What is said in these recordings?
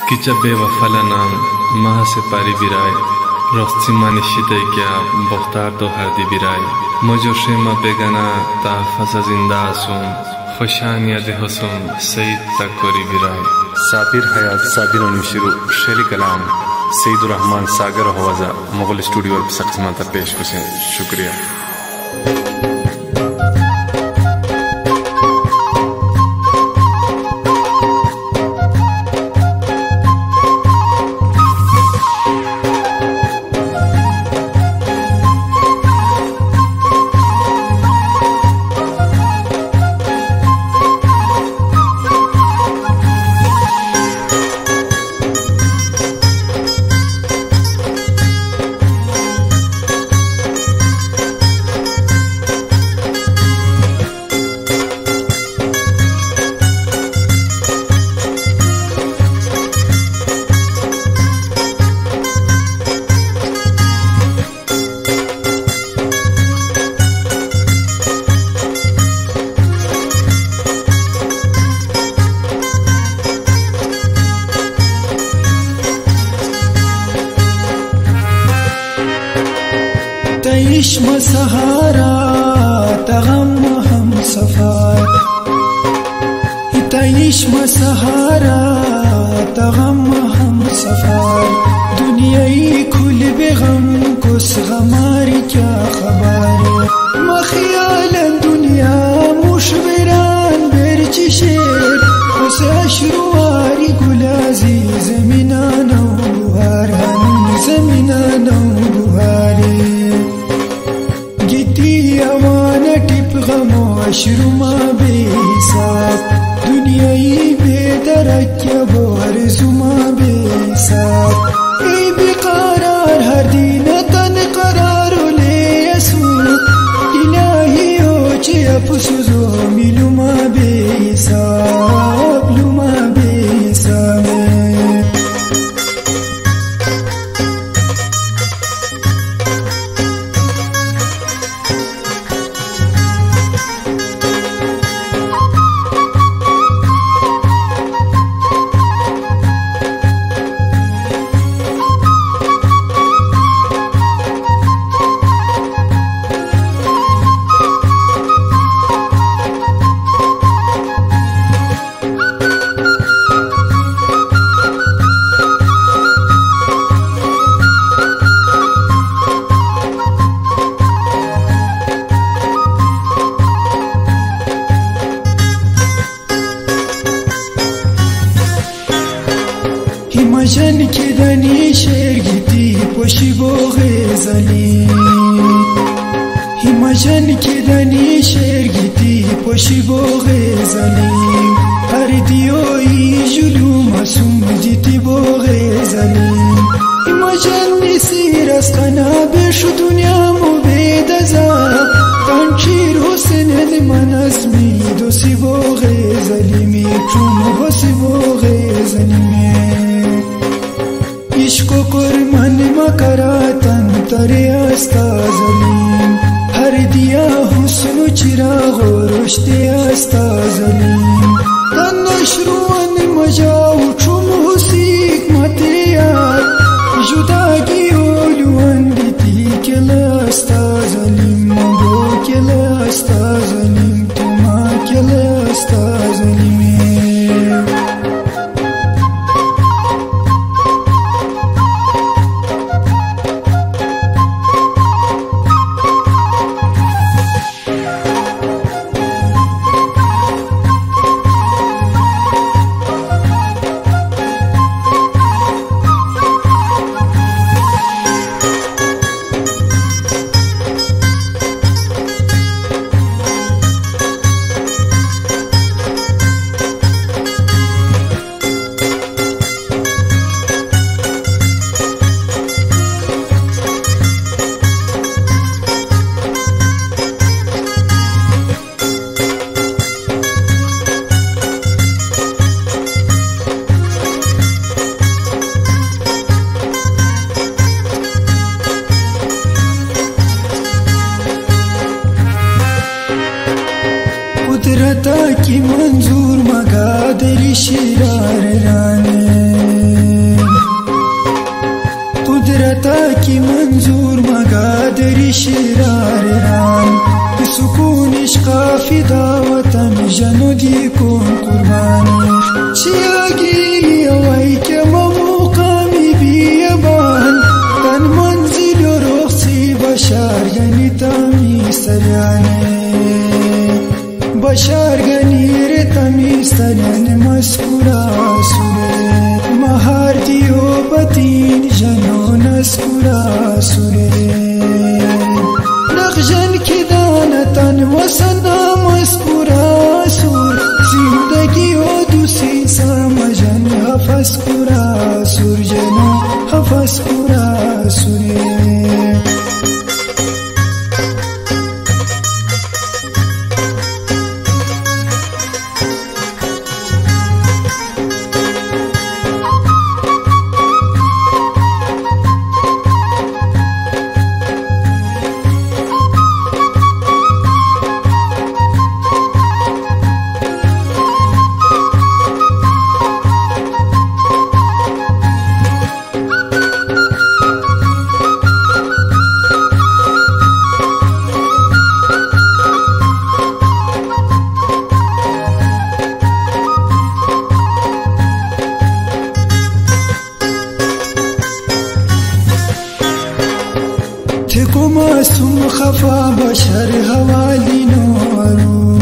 किचा बेवफाला नाम महा से पारी बिराय रस्ती मानिशिते क्या बख्तार तो हरदी बिराय मजो शेमा बेगना ता फसा जिंदा आसूम खुशान याद हसूम सईद तक कोरी बिराय साबिर हयात साबिर अनुशिरु शेरी कलाम सईदुर रहमान सागर हवाजा मुगल स्टूडियो और सख्तमाता पेश कुसे शुक्रिया। इश्म सहारा तगम हम सफार इश्म सहारा तगम हम सफार दुनियाई खुल बेगम कुछ हमारी क्या खबर मखियाल दुनिया मुशबरान बेरची शेर उस अशरुआरी गुलाजी जमीना नौ बुहार जमीना नौ बुहारी अवाना टिप गमो अशरुमा बेहिसाब दुनियाई बेदरक्या बोहर जुमा बेहिसाब ए बेकरार हर दिन तन करार ले यसू इलाही ओचे अपसुजो मिलुमा बेहिसाब लुमा बेहिसाब हिमजन की दनी शेर गीती पोशी बोगे जली हिमजन की दनी शेर गीती पोशी बोगे जली हर दियोई जुलू मासूम जीती बोगे जली हिमजन निसीरस कना बेश दुनिया मुबेदजा कंशीर हुसन मनस्मी दोसी बोगे जली मी चुम होसी बोगे जली इश्को कुर्बान मकरा तन तरे आस्ता जमीन हर दिया हुस्न चिराग रोशते आस्ता जमीन तन अशरुअन मजाऊ चुम हुसीक मते यार जुदागी ओलुअन बिती केला आस्ता जमीन मबो केला आस्ता जमीन तुमा केला आस्ता जमीन कुदरता की मंजूर मगा दरी शिरार राने شرار ران سکونش قافی دا وطن جنو دی کن قربانی چیاگی وای که مقامی بیابان تن منزل رخصی بشار گنی تامی سریانه بشار گنی رتامی سریانه مسکورا سوره مهار دیو بطین جنو نسکورا سوره نخجن کی دانتن وسنا مسکورا سور زندگی و دوسی سامجن حفظ کورا سور جنو حفظ کورا سوره تکو معصوم خفا بشر حوالی نورو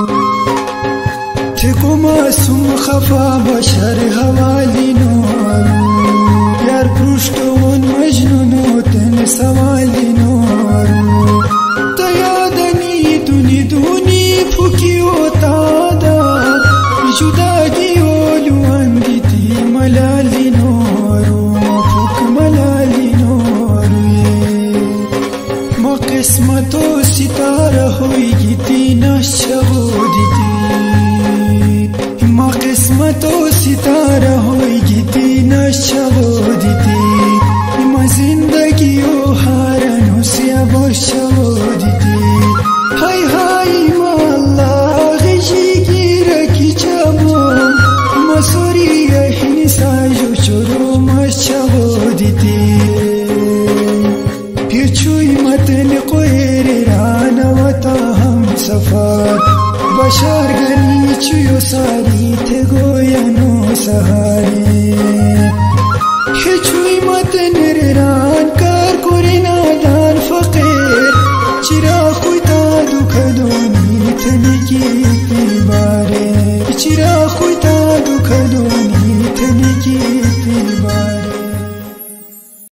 تکو معصوم خفا بشر حوالی نورو یار پروشتون مجنونو تن سوالی نورو تیادنی دونی دونی فکیو تادا جدادی اولوان دیتی ملالی نورو فک ملالی نورو قسمتو ستاره ہوئی تینا شبو دیتی ما قسمتو ستاره ہوئی تینا شبو دیتی ما زندگیو هارنو سیابو شبو دیتی های های ما الله غشی گیره کی چابو ما سوری احنی ساجو چورو ما شبو دیتی پیچوی متن قویر رانا وطا هم سفر بشار گنی چیو ساری تگویا نو سهر